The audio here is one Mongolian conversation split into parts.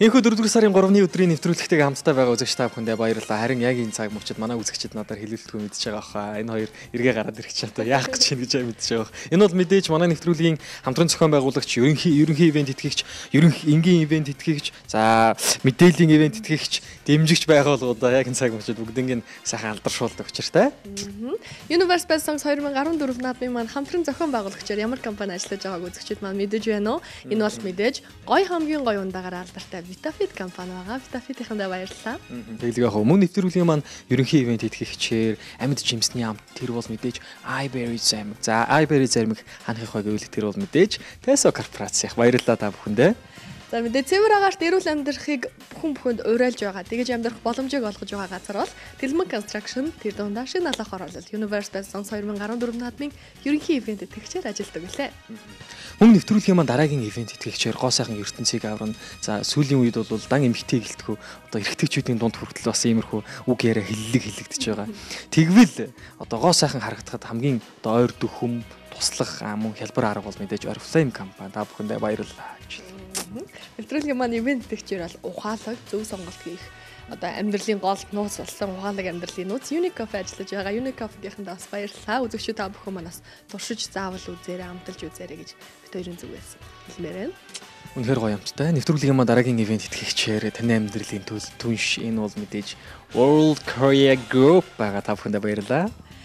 Энэхүү 4-р сарын 3-ны өдрийн нэвтрүүлэгтэйг хамтдаа байгаа үзэгч та бүхэндээ баярлалаа. Харин яг энэ цаг мөчид манай үзэгчид надаар хэлэлцгүй мэдчихэж байгаа хаа. Энэ хоёр эргээ гараад ирэх чинь одоо яах гэж байна гэж мэдчихэж байгаа. Энэ бол мэдээж манай нэвтрүүлгийн хамтран зохион байгуулагч, ерөнхий ивент тэтгэгч, энгийн ивент тэтгэгч, за мэдээллийн ивент тэтгэгч, дэмжигч байгууллагуудаа яг энэ цаг мөчид бүгднийг сайхан алдаршуулдаг учиртай. Universe Best Songs 2014 наадмын маань хамтран зохион байгуулагчаар ямар компани ажиллаж байгааг үзэгчид маань мэдэж байна уу? Энэ бол мэдээж гоё хамгийн гоё ундаагаараа алдартай Vitafit компани байгаа. Vitafit-ийнхэндээ баярлалаа. Тэгэлгүй яг мөн нэвтрүүлгийн маань ерөнхий ивент тэтгэгчээр амьд жимсний амт тэр бол мэдээж iBerry замиг. За iBerry замиг ханахыг гэвэл тэр бол мэдээж Teso корпорацийнх. Баярлалаа та бүхэндээ. За мэдээ цэвэр агаарт эрүүл амьдрахыг бүхэнд уриалж байгаа. Тэгэж амьдрах боломжийг олгож байгаа газар бол Тэлмэг Construction тэр дундаа шинэ алхах оролцол Universe Best Songs 2014 наадмын ерөнхий ивент тэтгэгчээр ажилладаг үлээ. Мөн нэвтрүүлгийн маань дараагийн ивент тэтгэгчээр гоо сайхан ертөнцийг аврна. За сүүлийн үед бол дан эмхтэй гэлтгүү одоо эрэгтэйчүүдийн дунд хүртэл бас иймэрхүү үг яриа хиллэгдэж байгаа. Тэгвэл одоо гоо сайхан харагдахад хамгийн одоо ойр дөхөм туслах мөн хялбар арга бол мэдээж Oriflame компани. Та бүхэндээ баярлалаа гэж. Нэвтрүүлгийн маань ивент тэтгэгчээр бол ухаалаг зөв сонголт хийх одоо амьдралын гол нууц болсон ухаалаг амьдралын нууц Unique Coffee ажиллаж байгаа. Unique Coffee-ийнхэндээ бас баярлалаа. Үзэгчид та бүхэн маань бас туршиж заавал үзээрэй, амталж үзээрэй гэж бид хоёрын зүгээс хэлмээр байна. Үнэхээр гоё юмтай. Нэвтрүүлгийн маань дараагийн ивент тэтгэгчээр таны амьдралын түнш энэ бол мэдээж World Korea Group байгаа. Та бүхэндээ баярлалаа.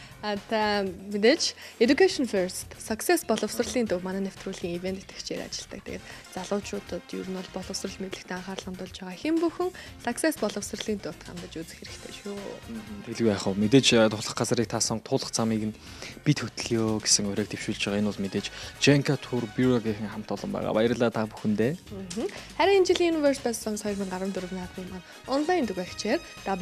Та мэдээж Education First Success боловсролын төв манай нэвтрүүлгийн ивент тэтгэгчээр ажилладаг. Тэгээд залуучуудад ер нь бол боловсрол мэдлэгт анхаарал хандуулж байгаа хэн бүхэн Success боловсролын төвд хандаж үзэх хэрэгтэй шүү. Тэгэлгүй яах вэ? Мэдээж тулах газрыг таасан туулах замыг нь бид хөтлөё гэсэн ураг дэвшүүлж байгаа. Энэ бол мэдээж Jenka Tour Bureau-гийн хамт олон байгаа. Баярлалаа та бүхэндээ. Харин энэ жилийн Universe Best Songs 2014 наадмын маань онлайн түгээгчээр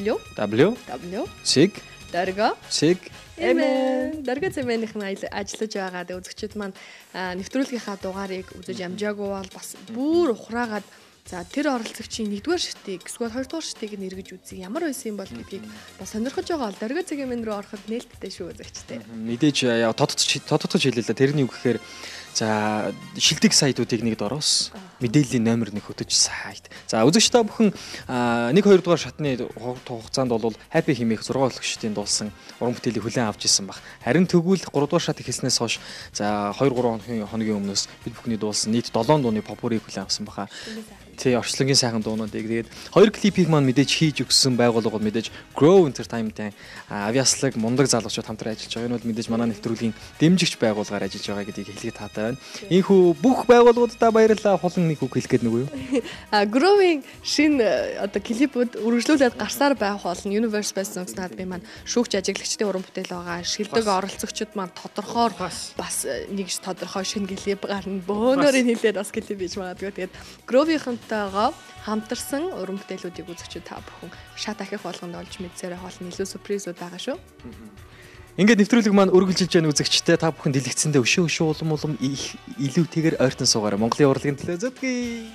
Дарга цэмэнийхэн ажиллаж байгаа. Тэгээ үзэгчид маань нэвтрүүлгийнхаа дугаарыг үзэж амжаагүй бол бас бүр ухраагаад за тэр оролцогчийн 1-р шатыг эсвэл 2-р шатыг нэргэж үзье. Ямар байсан юм бол гэдгийг бас сонирхож байгаа бол Дарга цэмэн рүү ороход нээлттэй шүү үзэгчтэй. Мэдээж тодтогч хэлээ л да. Тэрний үг гэхээр за шилдэг сайтуудыг нэг дороос мэдээллийн номер нэг хөтөж сайт. За үзэгч та бүхэн 1-2 дугаар шатны хугацаанд бол Happy хэмээх 6 өлгчдийн дуулсан уран бүтээлийг хүлээн авч ирсэн баг. Харин тэгвэл 3 дугаар шат эхэлснээс хойш за 2-3 хоногийн өмнөөс бид бүхний дуулсан нийт 7 дууны попурыг хүлээн авсан баха. Тэ орчлонгийн сайхан дуунуудыг тэгээд 2 клипийг маань мэдээж хийж өгсөн байгууллага бол мэдээж Grow Entertainment-ийн авьяаслаг мундаг залуучууд хамтран ажиллаж байгаа. Энэ бол мэдээж манай нэвтрүүлгийн дэмжигч байгууллагаар ажиллаж байгаа гэдгийг хэлхий таатай байна. Ийхүү бүх байгууллагуудаа баярлалаа. Хулан нэг үг хэлэх гээд нүгөө юу? Grow-ийн шинэ одоо клипүүд үргэлжлүүлээд гарсаар байх болно. Universe Best Songs наадмын маань шүүгч ажиглагчдын уран бүтээл байгаа. Шилдэг оролцогчид маань тодорхойр бас нэг тодорхой шинэ клип гарна. Бөөнөрийн хэлээд бас клип хийж магадгүй. Тэгээд Grow-ийнхантайгаа хамтарсан уран бүтээлүүдийг үзэгчид та бүхэн шат ахих болгонд олж мэдсээрээ хоолны илүү сюрпризүүд байгаа шүү. Ингээд нэвтрүүлэг маань үргэлжилж байгаа үзэгчтэй та бүхэн дэлгэцэндээ өшөө улам илүүтэйгээр ойртон суугаарай. Монголын урлагийн төлөө зөвгий.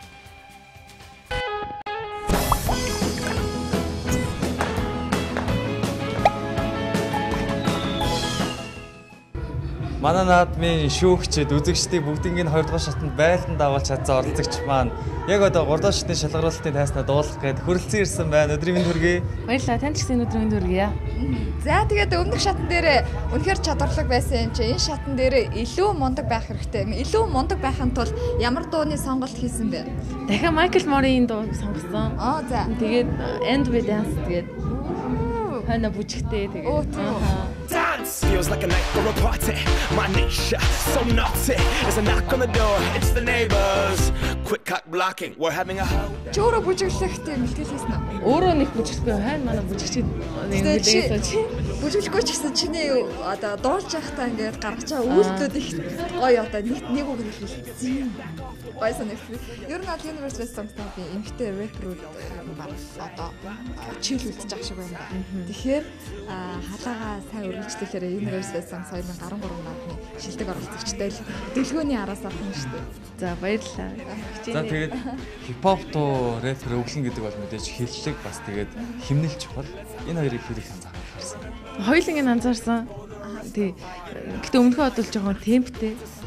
Манай наадмын шүүгчид үзэгчдийг бүгднийг 2 дугаар шатанд байлдан дагуулж чадсан оролцогч маань яг одоо 3 дугаар шатны шалгаруулалтын тайснаа дуулах гээд хүрэлцэн ирсэн байна. Өдрийн мэнд хүргэе. Баярлалаа. Танд ч гэсэн өдрийн мэнд хүргэе. За тэгээд өмнөх шатн дээр үнэхээр чадварлаг байсан юм чи энэ шатн дээр илүү мундаг байх хэрэгтэй. Илүү мундаг байхын тулд ямар дууны сонголт хийсэн бэ? Дахиад Michael Moore-ийн дуу сонгосон. За. Тэгээд End with Dance тэгээд хана бүжигтэй тэгээд. Dance feels like a night for a party. My niche so naughty. There's a knock on the door. It's the neighbors. Quick cock blocking. We're having a howl. Чөөрө бүжиглэхтэй бэлтгэл хийсэн үү? Өөрөө нэг бүжиглэхгүй хайр манай бүжигчид нэгдээсэн чи. Бүжиглэхгүй ч гэсэн чиний одоо дуулж байхдаа ингээд гаргаж байгаа үйлдэлүүд их гоё одоо нэг үг хэлсэн. Байсан нэг. Ер нь Universe Best Songs наадмын эмхтэй рэпрүүд одоо чийл үлдэж байгаа шиг байна. Тэгэхээр халаагаа сайн өргөжлөхээр Universe Best Songs 2013 наадмын шилдэг оролцогчтой дэлгөөний араас авсан шүү дээ. За баярлалаа. За тэгээд хипхоп дуу рэпер өглөн гэдэг бол мэдээж хэллэг бас тэгээд химнэлж чухал. Энэ хоёрыг хэрэг анзаарсан. Хоёуланг нь анзаарсан. Тий. Гэтэ өмнөхөө бодвол жоохон темптэй.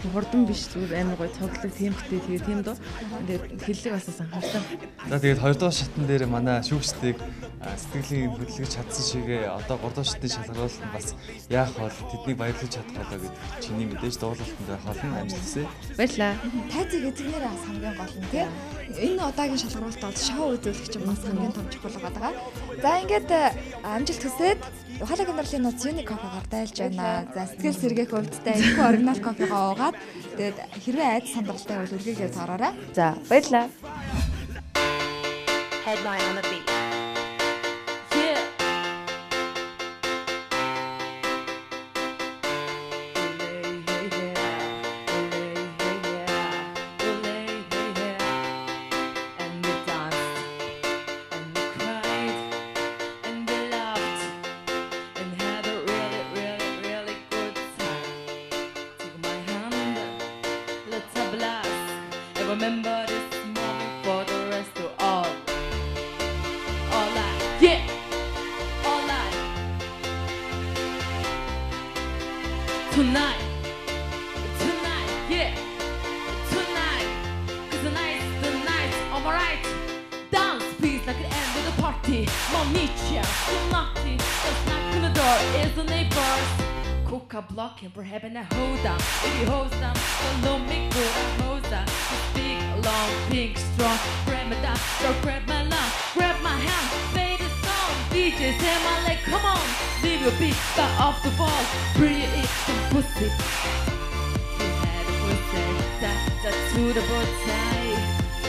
хурдан биш зүгээр амар гоё цогцлог темптэй тэгээ тийм дөө. Тэгээд хэллэг бас анхаарсан. За тэгээд 2 дугаар шатн дээр манай шүүгчдийг сэтгэлийн хөдөлгөж чадсан шигээ одоо 3 дугаар шатны шалгаруулалт нь бас яах бол тэднийг баярлаж чадах болоо гэдэг чиний мэдээж дуулалтанд байх олон амжилтсэ. Баярлаа. Тайзыг эзэгнэрээ бас хамгийн гол нь тийм. Энэ удаагийн шалгуулалт бол шоу үзүүлэгч бас хамгийн том чухал байгаа. За ингээд амжилт хүсээд Ухаалаг нарлын нууц юник кофегаар дайлж байна. За сэтгэл сэргээх хувьдтай энэ оригинал кофегоо уугаад тэгээд хэрвээ айц сонирхолтой бол үргээгээ цаараарай. За баярлаа. Headline on the beat. Remember this moment for the rest of all night, yeah, all night. Tonight, yeah, tonight. 'Cause tonight's the night, alright. Dance, please, like an end of the party. Mom needs you, so naughty. Just knock on the door, it's the neighbors. Coca blocking for having a hold on. If you hold on, don't make good a hold on. Big, long, pink, strong. Grab my down, so grab my lung, grab my hand, play the song. DJ, say my leg, come on. Leave your beat, back off the ball. Bring it some pussy. We had a pussy, to the bow tie,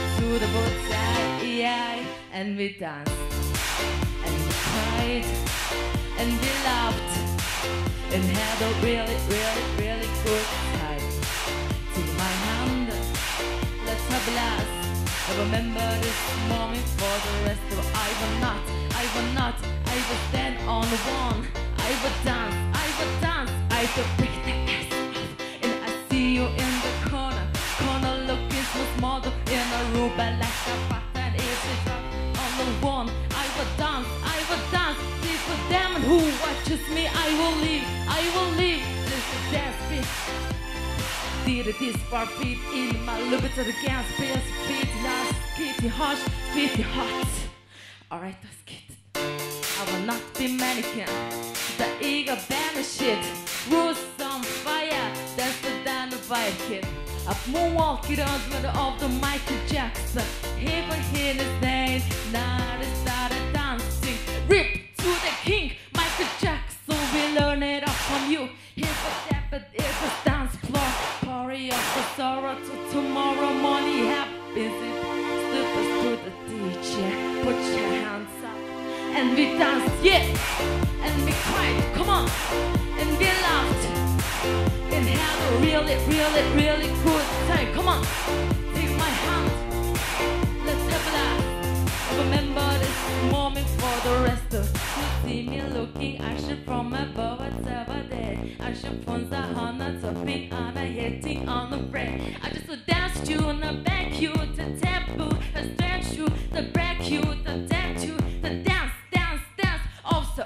yeah. And we danced, and we cried, and we laughed. And had a really, really, really good time. Take my hand, let's have a blast. I remember this moment for the rest of I will not, I will stand on the one. I will dance, I will pick the ass off. And I see you in the corner looking so small in a room, but like a button is a drop on the one. I will dance, this for them and who watches me, I will leave. This is dance beat. Did this bar beat in my lube to the gas, space, beat, nice, pretty harsh, pretty hot. Alright, let's get it. I will not be mannequin. The ego band shit. Rules on fire, that's the dynamite kid. Up moonwalk it on the of the Michael Jackson. Heaven hit his name, now they started dancing. Rip to the king, Michael Jackson. We learn it all from you. Here's a step, but it's a dance floor. Party of the sorrow to tomorrow morning happens. Stupid to the DJ, put your hands up. And we danced, yeah. And we cried, come on. And we laughed. And had a really, really, really good time. Come on, take my hand. Let's have a laugh. Remember this moment for the rest of you. See me looking, I should from above what's over there. I should from the Hana to beat on a hitting on the bread. I just dance you and I back you to taboo, to dance you, to break you, to dance you, to dance. Also,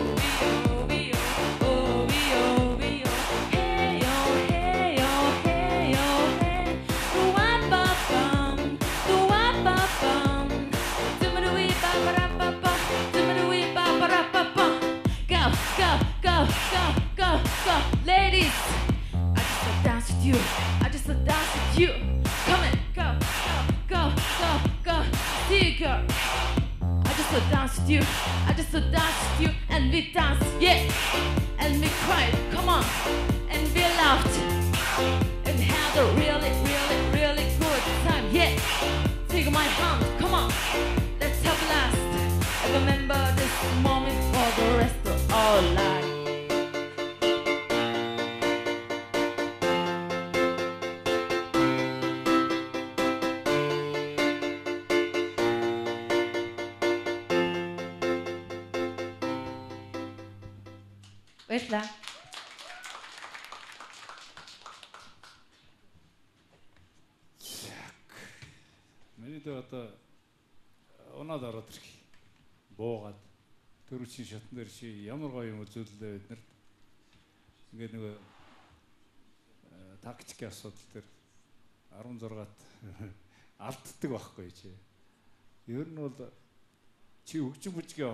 go, ladies. I just dance with you. Come on, go, see you, girl. I just dance with you, and we dance, yeah, and we cried. Come on, and we laughed, and had a really, really, really good time, yeah. Take my hand, come on, let's have a last. And remember this moment for the rest of our life. Баярлаа. Миний дээр одоо унаад ороод ирэх. Буугаад төрүүчийн шатн дээр чи ямар гоё юм үзүүллээ бид нарт. Ингээд нөгөө тактикийн асуудал дээр 16-т алддаг байхгүй чи. Ер нь бол чи хөгжим бүжгийн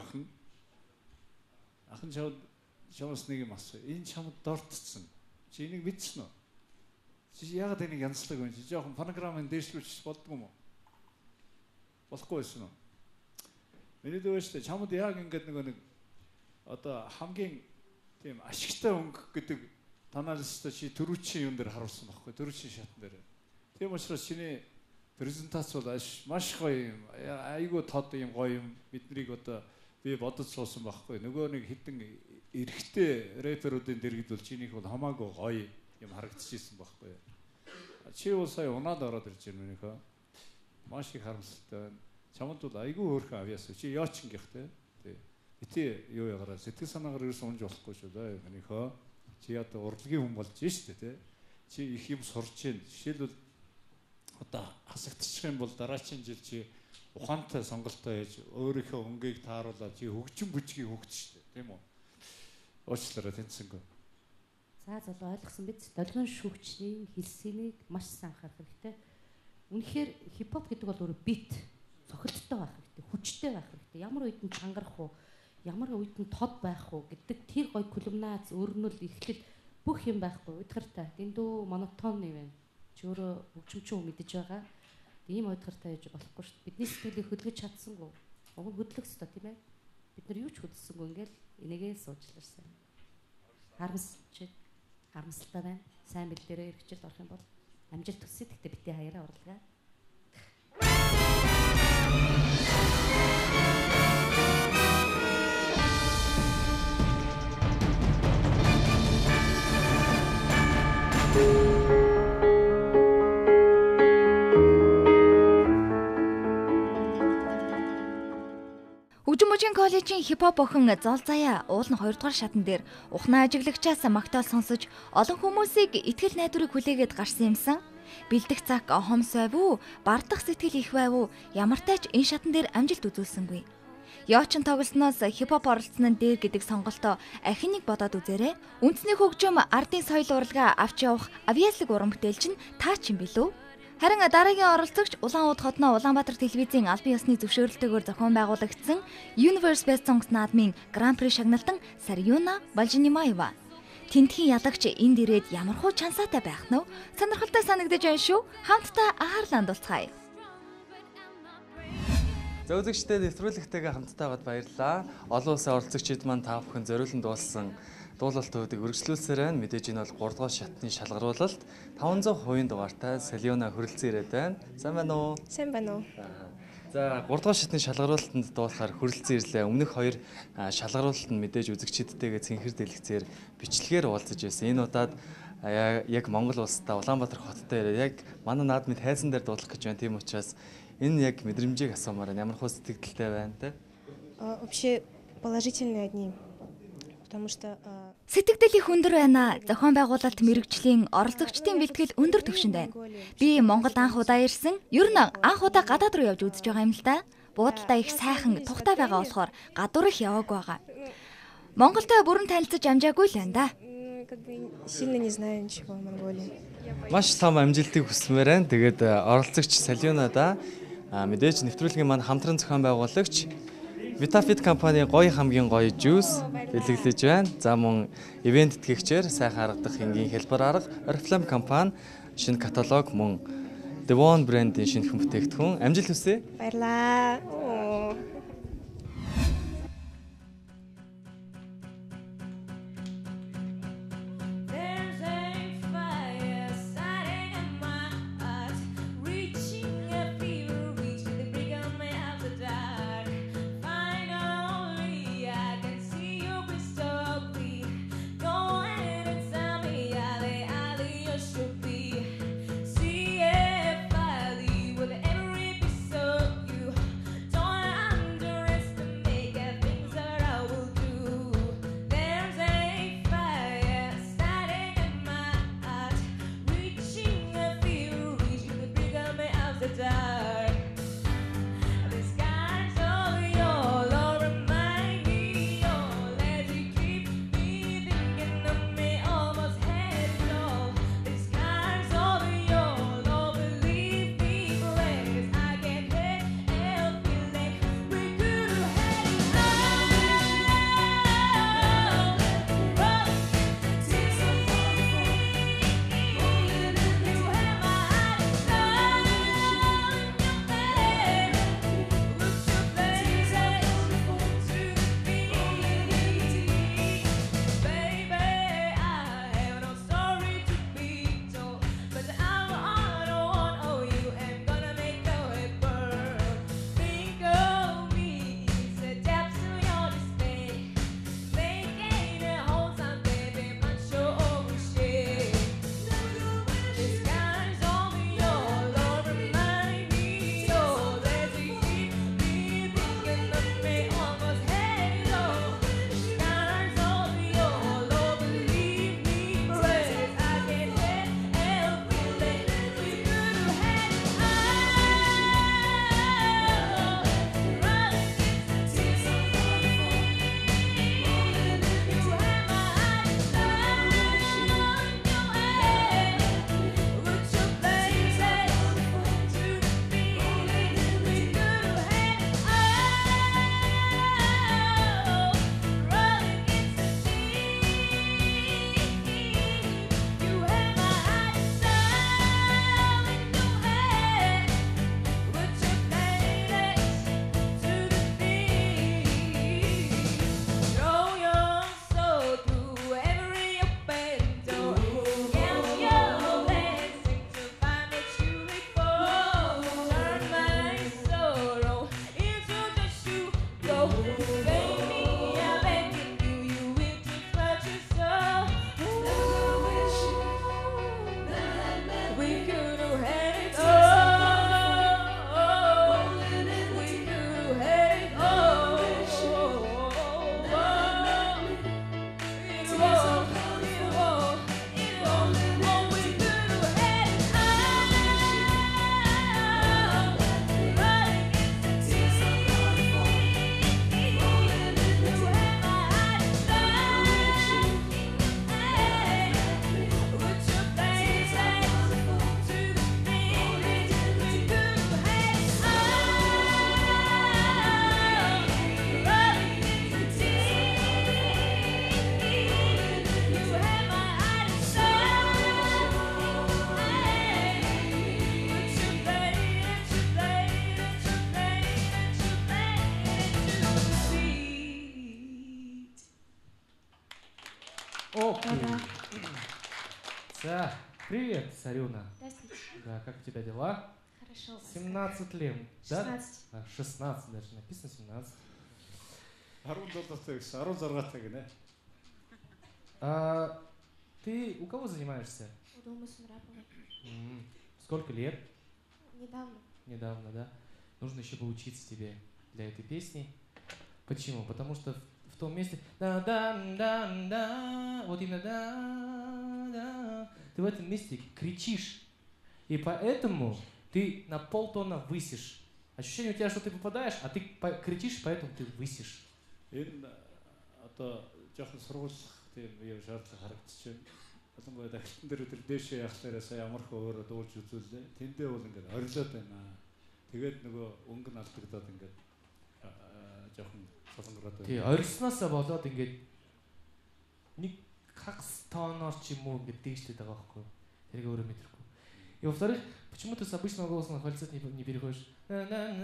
ахын чамаас нэг юм асуу. Энэ чамд дортцсон. Чи энийг мэдсэн үү? Чи яагаад энийг янзлаг вэ? Чи жоохон фонограмын дээшлүүлж болдгоо юм уу? Болохгүй байсан уу? Миний дөөштэй чамд яг ингээд нэг одоо хамгийн тийм ашигтай өнгө гэдэг танаалстай чи төрүүчийн юм дээр харуулсан байхгүй төрүүчийн шатн дээр. Тийм учраас чиний презентац бол маш гоё юм. Айгуу тод юм гоё юм. Биднийг одоо би бодож суусан байхгүй. Нөгөө нэг хитэн эрэгтэй рэперүүдийн дэргэд бол чинийх бол хамаагүй гоё юм харагдчихсэн байхгүй. Чи бол сая унаад ороод ирж байна минийхөө. Маш их харамсалтай байна. Чамд бол айгүй хөөрхөн авьяас. Чи яоч ингэх те. Бити юу ягараа сэтгэл санаагаар ерөөсөн унж болохгүй шүү дээ минийхөө. Чи одоо урлагийн хүн болж штэ те. Чи их юм сурч जैन. Жишээлбэл одоо хасагдчих юм бол дараагийн жил чи ухаантай сонголтоо хийж өөрийнхөө өнгийг тааруулаад чи хөгжим бүжгийг хөгж штэ тийм үү? Уучлаарай тэнцэнгүй. За ойлгосон биз. Долгион шүүгчний хэлсэнийг маш сайн анхаарах хэрэгтэй. Үнэхээр хипхоп гэдэг бол өөрөө бит, цохилттой байх хэрэгтэй, хүчтэй байх хэрэгтэй. Ямар үед нь чангарах уу, ямар үед нь тод байх уу гэдэг тэр гоё кулминац өөрнөл ихлэл бүх юм байхгүй. Удахартай дэндүү монотонны байна. Чи өөрөө хөгжимчин мэдэж байгаа. Ийм удахартай байж болохгүй шүү дээ. Бидний сэтгэлийг хөдөлгөж чадсангүй. Уг нь хөдлөх ёстой тийм ээ. Бид нар юу ч хөдөлсөнгүй ингээл энийгээ суучлаарсан. Харамсалтай байна. Сайн бил дээрээ эргэжил орох юм бол амжилт хүсье. Тэгтээ битээ хаяараа уралгаа. Хөгжим коллежийн хипхоп охин Зол Заяа уул нь 2 дугаар шатн дээр ухнаа ажиглагчаас магтаал сонсож олон хүмүүсийг итгэл найдварыг хүлээгээд гарсан юмсан. Бэлдэх цаг хомсойв уу, бардах сэтгэл их байв уу, ямартай ч энэ шатн дээр амжилт үзүүлсэнгүй. Яочин тоглосноос хипхоп оролцсон нь дээр гэдэг сонголтоо ахин нэг бодоод үзээрэй. Үндэсний хөгжим ардын соёл уралгаа авч явах авьяаслаг уран бүтээл чинь таа ч юм билүү? Харин дараагийн оролцогч Улаанууд хотноо Улаанбаатар телевизийн албан ёсны зөвшөөрлөлтөөр зохион байгуулагдсан Universe Best Songs наадмын Гран При шагналтан Сарьюна Балжинимаева. Тэнтхийн ялагч энд ирээд ямархуу чансаатай байх нь сонирхолтой санагдаж байна шүү. Хамтдаа анхаарлаа хандуулцгаая. За үзэгчдээ нэвтрүүлэгтэйгээ хамтдаа байгаад баярлалаа. Олон улсын оролцогчид маань та бүхэн зориулан дуулсан дуулалтуудыг үргэлжлүүлсээр байна. Мэдээж энэ бол 3 дугаар шатны шалгаруулалт 500% дугаартай Сальюна хүрэлцэн ирээд байна. Сайн байна уу? Сайн байна уу? За 3 дугаар шатны шалгаруулалтанд дуулахаар хүрэлцэн ирлээ. Өмнөх 2 шалгаруулалт нь мэдээж үзэгчдтэйгээ цэнхэр дэлгэцээр бичлэгээр уулзаж байсан. Энэ удаад яг Монгол улстай Улаанбаатар хоттой яг манай наадмын тайзан дээр дуулах гэж байна. Тийм учраас энэ яг мэдрэмжийг асуумаар ямар хөө сэтгэлдэлтэй байна те? Вообще положительные одни. Сэтгэл хүндэр байна. Зохион байгуулалт мэрэгжлийн оролцогчдын бэлтгэл өндөр түвшинд байна. Би Монголд анх удаа ирсэн. Ер нь анх удаа гадаад руу явж үзэж байгаа юм л да. Буудалдаа их сайхан тухтай байгаа болохоор гадуур их яваагүй байгаа. Монголтой бүрэн танилцаж амжаагүй л байна да. Сильно не знаю ничего о Монголии. Маш том амжилтыг хүсмээр байна. Тэгээд оролцогч Сальюнада мэдээж нэвтрүүлгийн маань хамтран зохион байгуулагч Vitafit компани гоё хамгийн гоё жуус бэлэглэж байна. За мөн ивент тэтгэгчээр сайхан харагдах энгийн хэлбэр арга Oriflame компани шинэ каталог мөн Devon брендийн шинэхэн бүтээгдэхүүн амжилт хүсье. Баярлалаа. See if I leave with every piece of you. Да, привет, Сарюна. Здравствуйте. Да, как у тебя дела? Хорошо. 17 лет, да? 16. 16 даже, написано 17. 16 гэнэ. Ты у кого занимаешься? У Дома Сунраповой. Сколько лет? Недавно. Недавно, да? Нужно еще поучиться тебе для этой песни. Почему? Потому что в том месте да-да-да-да, вот именно да-да, ты в этом месте кричишь. И поэтому ты на полтона высишь. Ощущение у тебя, что ты попадаешь, а ты кричишь, поэтому ты высишь. Энэ одоо жоохон сургуулах тийм юу шаардлага харагдаж байна. Ялангуяа дахилтан дээр тэр дээшээ явахлаараа сая ямар их өөрө дуулж үзүүллээ. Тэндээ бол ингээд орилоод байна. Тэгээд нөгөө өнгө нь алдагдаад ингээд жоохон солонгороод байна. Тий, орилсноосоо болоод ингээд нэг хагас тоноор ч юм уу ингээд дээштэй байгаа байхгүй. Тэрийг өөрөө мэдрэхгүй. И во-вторых, почему ты с обычного голоса на фальцет не переходишь? В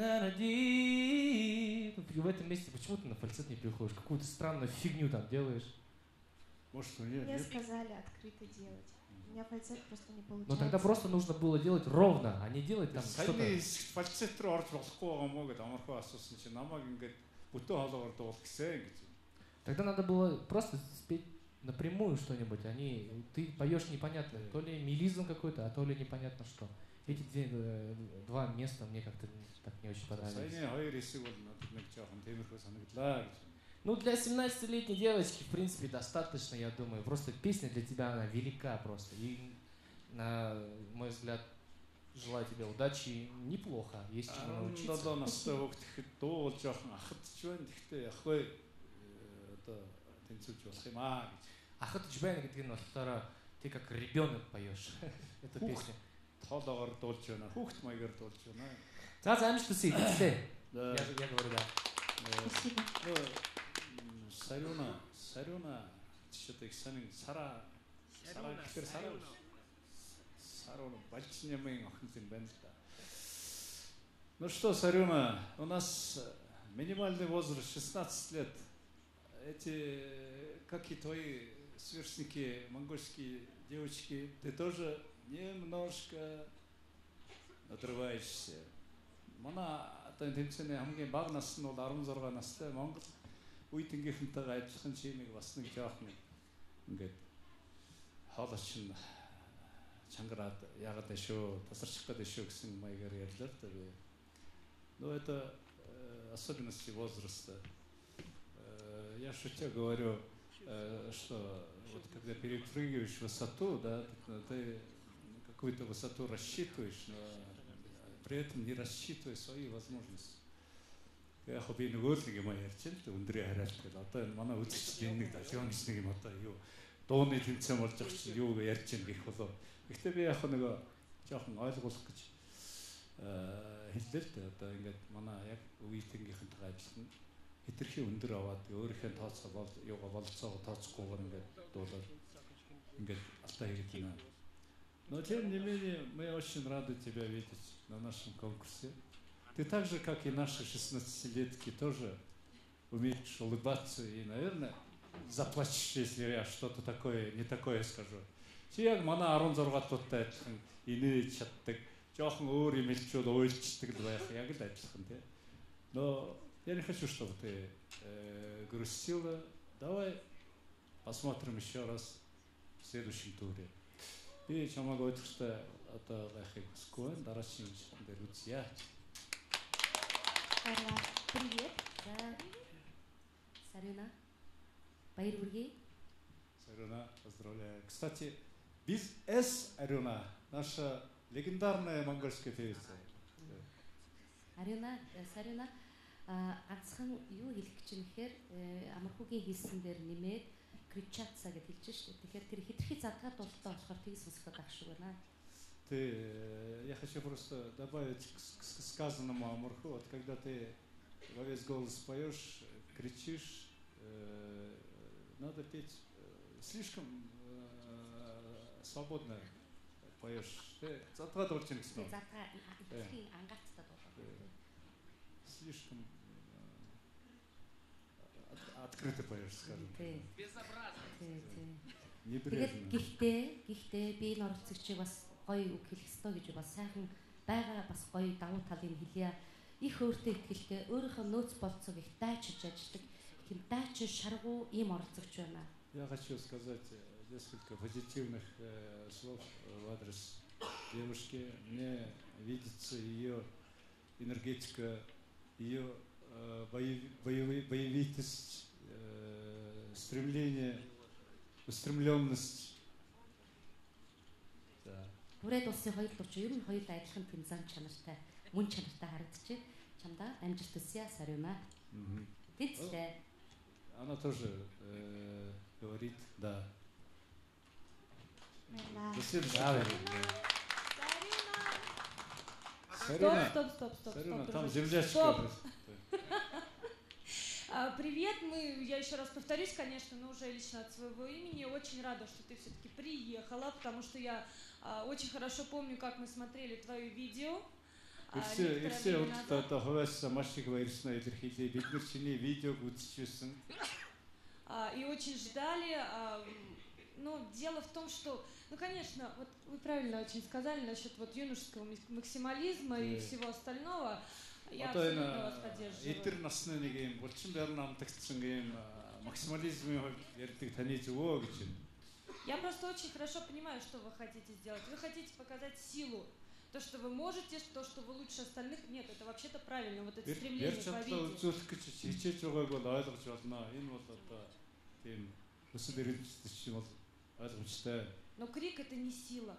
этом месте почему ты на фальцет не переходишь? Какую-то странную фигню там делаешь. Может, мне сказали открыто делать. У меня фальцет просто не получается. Но тогда просто нужно было делать ровно, а не делать там что-то. Фальцет руу орж болохгүй байгаа мó гэдэг амархуу асуусан чинь намайг ингээд бүтэн хоолоогоор дуул гэсэн гэж. Тогда надо было просто спеть напрямую что-нибудь. Ты поешь непонятно, то ли мелизм какой-то, а то ли непонятно что. Эти два места мне как-то так не очень понравились. Ну, для 17-летней девочки, в принципе, достаточно, я думаю. Просто песня для тебя, она велика просто. И, на мой взгляд, желаю тебе удачи. Неплохо, есть чему научиться. Ахат Джбэн гэдэг нь болохоор ты как ребенок поешь эту песню. Тоолоогоор дуулж байна. Хүүхд маягаар дуулж байна. За амжилт хүсье. Я говорю да. Спасибо. Сарюна что-то их санин Сара большой ямын охин байна л да. Ну что, Сарюна, у нас минимальный возраст 16 лет. Эти, как и твои сверстники, монгольские девочки, ты тоже немножко отрываешься. Мана одоо тэмцээний хамгийн бага нас нь бол 16 настай Монгол үе тэнгийнхэнтэйгээ адилхан чимийг бас нэг жоохон ингээд хоолойч нь чангараад яагаад дэшөө тасарчих гээд дэшөө гэсэн маягаар ярьлаа л да би. Но это особенности возраста. Я шутя говорю, что вот когда перепрыгиваешь высоту, да, ты какую-то высоту рассчитываешь, но при этом не рассчитывая свои возможности. Яг би нөгөө л юм ярьж байна. Өндрийн хараалт гэл одоо энэ манай үзэгчдийн нэг талионч нэг юм одоо юу дууны тэмцээн болж байгаа чинь юу ярьж байна гэх болов. Гэхдээ би яг нөгөө жоохон ойлгуулах гэж хэллээ л дээ. Одоо ингээд манай яг үеийнхэнтэйгээ адилхан хэтэрхий өндөр аваад өөрийнхөө тооцоо болцоогоо тооцохгүйгээр ингээд дуулаад ингээд алтаа хийгээд байна. Но тем не менее мы очень рады тебя видеть на нашем конкурсе. Ты так же, как и наши 16-летки, тоже умеешь улыбаться и, наверное, заплачешь, если я что-то такое, не такое скажу. Яг манай 16 туттай адилхан инээж чаддаг, жоохон өөр юм хэлчүүд уйлчдаг байх яг л адилхан тий. Но я не хочу, чтобы ты грустила. Давай посмотрим еще раз в следующем туре. Би чамайг өдөртөө одоо байхыг хүсэхгүй байна. Дараагийн шатн дээр үзье. Привет. Сарюна. Баяр хүргэе. Сарюна, поздравляю. Кстати, Biz S Арюна, наша легендарная монгольская певица. Сарюна ганцхан юу хэлэх гэж юм гэхээр амархуугийн хэлсэн дээр нэмээд кричатса гэж хэлж шүү дээ. Тэгэхээр тэр хитрхи задгаад дуулалтаа болохоор тийг сонсоход ах шиг байна. Я хочу просто добавить к сказанному Амурху, вот когда ты во весь голос поешь, кричишь, надо петь слишком свободно поешь. Слишком открыто поешь, скажем. Безобразно. Тэгээд гэхдээ би энэ оролцогчийг бас гоё үг хэлэх ёстой гэж бас сайхан байгаа бас гоё давуу талыг хэлье. Их өөртөө ихтэй өөрийнхөө нөөц болцоог их дайчилж ажилладаг. Тийм дайчин шаргуу ийм оролцогч байна. Я хочу сказать несколько позитивных слов в адрес девушки. Мне видится ее энергетика, ее боевитость, стремление, устремленность. Бүрээд улсын хоёр дурч ер нь хоёулаа адилхан тийм зан чанартай, мөн чанартай харагдчих. Чамдаа амжилт хүсье, Сариуна. Тэцлээ. Она тоже говорит, да. Сариуна, там землячка. Привет, я еще раз повторюсь, конечно, но уже лично от своего имени. Очень рада, что ты все-таки приехала, потому что я очень хорошо помню, как мы смотрели твое видео. Ирсээ одоо хаваасан маш их баярлалаа илэрхийлье. Бид нар чиний видеог үзчихсэн. И очень ждали. Но дело в том, что, ну, конечно, вот вы правильно очень сказали насчет вот юношеского максимализма и всего остального. Я абсолютно вас поддерживаю. Эдгээр насны нэг юм булчин байрны амтагцсан юм максимализмын хувьд ярьдаг таны зөвөө гэж байна. Я просто очень хорошо понимаю, что вы хотите сделать. Вы хотите показать силу. То, что вы можете, то, что вы лучше остальных, нет, это вообще-то правильно, вот это стремление победить. Но крик — это не сила.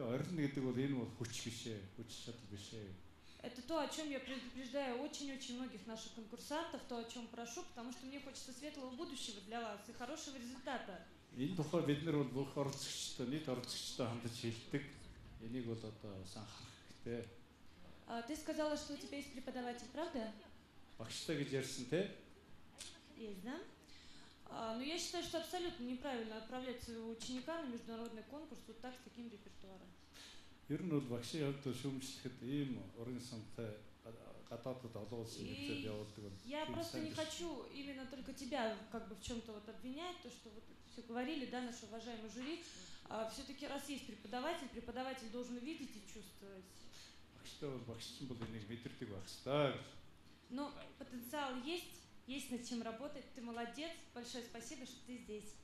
Это то, о чем я предупреждаю очень-очень многих наших конкурсантов, то, о чем прошу, потому что мне хочется светлого будущего для вас и хорошего результата. Энэ тухай бид нар бол бүх оролцогчтой, нийт оролцогчтой хандаж хэлдэг. Энийг бол одоо санхах хэрэгтэй. Ты сказала, что у тебя есть преподаватель, правда? Багштай гэж ярьсан те? Есть, да? Но я считаю, что абсолютно неправильно отправлять своего ученика на международный конкурс вот так, с таким репертуаром. Ер нь бол багшийн хувьд шүүмжлэхэд ийм уран сантай гадаадд олон улсын хэмжээнд явуулдаг. Я просто не хочу именно только тебя как бы в чем-то вот обвинять, то, что вот все говорили, да, наш уважаемый жюри. Все-таки раз есть преподаватель должен видеть и чувствовать. Но потенциал есть над чем работать. Ты молодец. Большое спасибо, что ты здесь.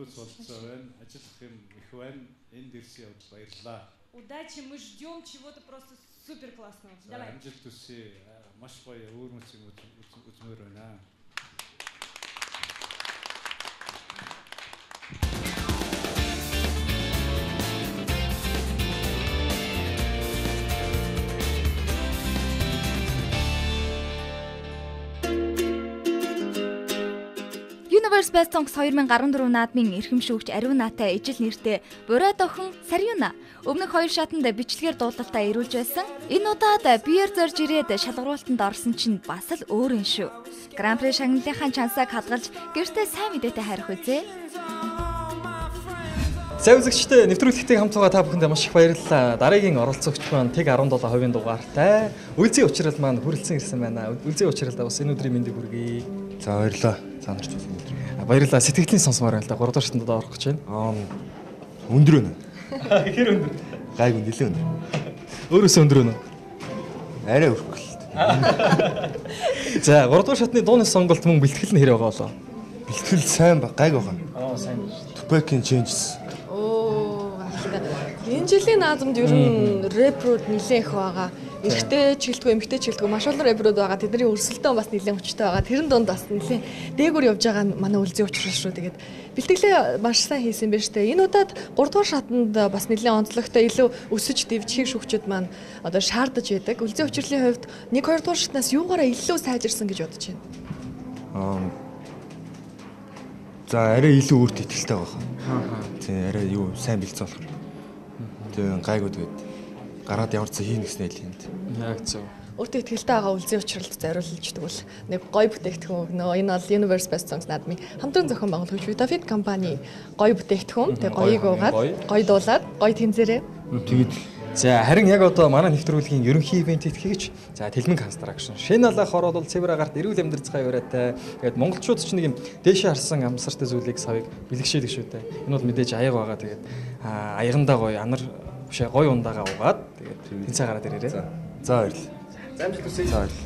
Удачи, мы ждем чего-то просто супер классного. Давай. Universe Best Songs 2014 наадмын эрхэм шүүгч Ариунатай ижил нэртэй Бурайд охин Сариуна өмнөх хоёр шатанд бичлэгээр дуулалтаа ирүүлж байсан. Энэ удаад биеэр зорж ирээд шалгаруултанд орсон чинь бас л өөр юм шүү. Гран при шагналынхаа чансааг хадгалж гэртээ сайн мэдээтэй харих үзье. Сайн үзэгчдээ нэвтрүүлэгтээ хамт байгаа та бүхэндээ маш их баярлалаа. Дараагийн оролцогч маань тэг 17% дугаартай. Үлзий учрал маань хүрэлцэн ирсэн байна. Үлзий учралдаа бас энэ өдрийн мэндийг хүргэе. За баярлалаа. За нарт бас өндөр. Баярлалаа. Сэтгэлийн сонсомоор байна л да. 3 дахь шатанд орох гэж байна. Өндөр байна. Ихэр өндөр. Гайг нэлээ өндөр. Өөрөөсөө өндөр өнө. Арай өрхөл. За 3 дахь шатны дууны сонголт мөн бэлтгэл нь хэрэг байгаа болоо. Бэлтгэл сайн ба гайг байгаа. Сайн. Tupac Changes. Энэ жилийн наадамд ер нь рэпрууд нэлээд их байгаа. Эрэгтэй чиглэлгүй, эмэгтэй чиглэлгүй маш олон рэпрууд байгаа. Тэдний өрсөлдөөн бас нэлээд хүчтэй байгаа. Тэрэн донд бас нэлээд дээгүүр явж байгаа нь манай үлзий учрал шүү. Тэгээд бэлтгэлээ маш сайн хийсэн байна штэ. Энэ удаад 3 дугаар шатанд бас нэлээд онцлогтой илүү өсөж дэвжих шүүгчид маань одоо шаардаж байдаг. Үлзий учрлын хувьд 1-2 дугаар шатнаас юугаараа илүү сайжирсан гэж бодож байна. За арай илүү өөртөө итгэлтэй байгаа. Тийм арай юу сайн бэлдсэн болохоор. Тэгээ гайгууд гээд гараад ямар ч хийн гэснээр л юм. Яг зөв. Өөртөө итгэлтэй байгаа үлзий учралд зориулж тэгвэл нэг гоё бүтээгдэхүүн өгнө. Энэ бол Universe Best Songs наадмын хамтран зохион байгуулагч Vitafit компани гоё бүтээгдэхүүн. Тэгээ гоёг уугаад, гоё дуулаад, гоё тэнцээрээ. Тэгээд За харин яг одоо манай нэвтрүүлгийн ерөнхий ивент итгэгч за Тэлмэн Construction шинэ алаах ороод цэвэр агарт эрүүл амьдрал цай ураатай тэгээд монголчууд ч нэг юм дээшээ харсан амсартай зүйлийг савыг бэлгшээдэг шүү дээ. Энэ бол мэдээж аяга байгаа тэгээд аягандаа гоё анар бишээ гоё ундаага угаад тэгээд тэнцээ гараад ирээрээ. За баярлалаа. За амжилт хүсье. За баярлалаа.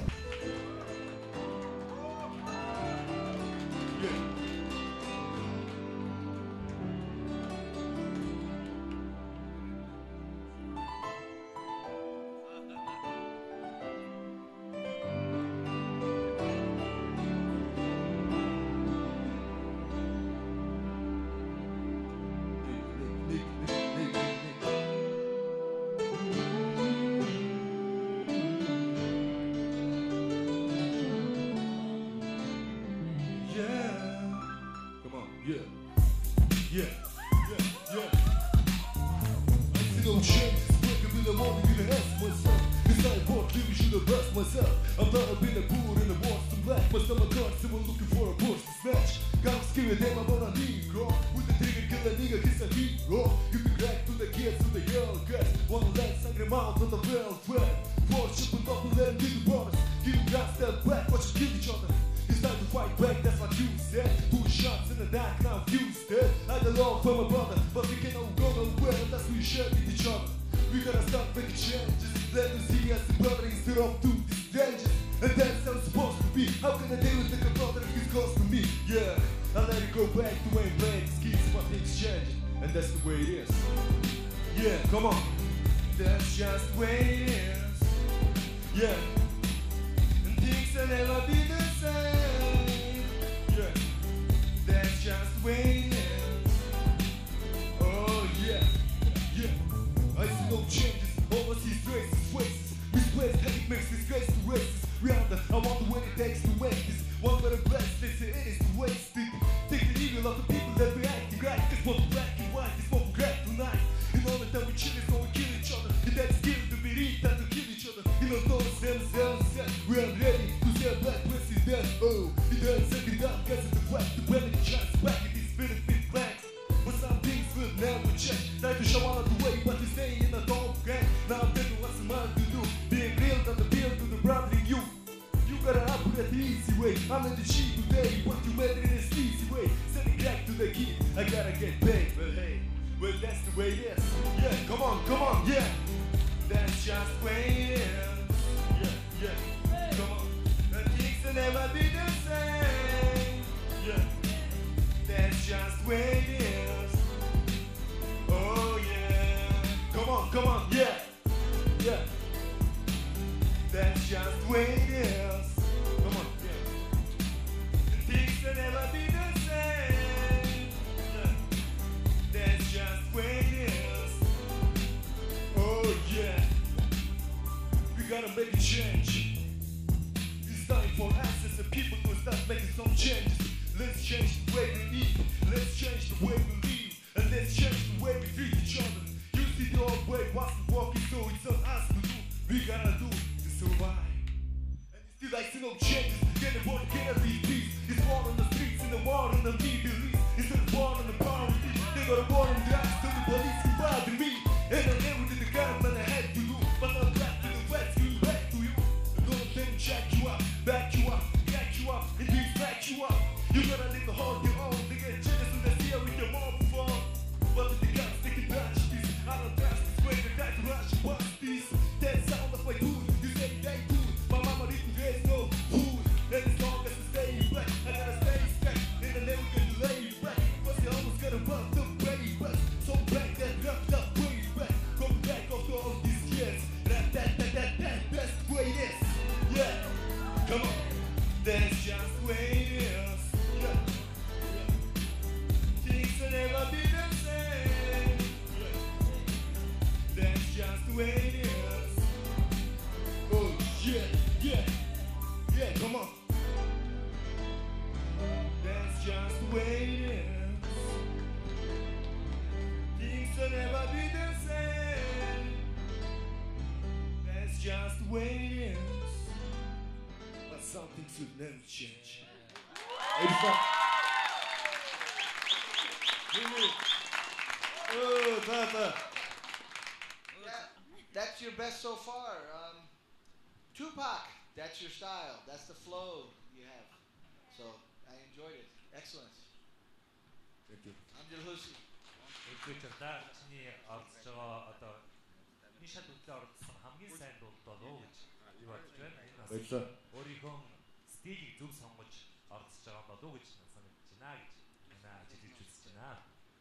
that's your best so far. Tupac, that's your style. That's the flow you have. So I enjoyed it. Excellent. Thank you. Amjad Hussi. Өглөөчдаа чиний оролцож байгаа одоо энэ шат хөдлөө оролцсон хамгийн сайн дуу болов гэж юу бодож байна? Энэ бас өөрийнхөө стилийг зөв сонгож оролцож байгаа болов гэж санагдаж байна гэж энэ ажиллаж үзэж байна.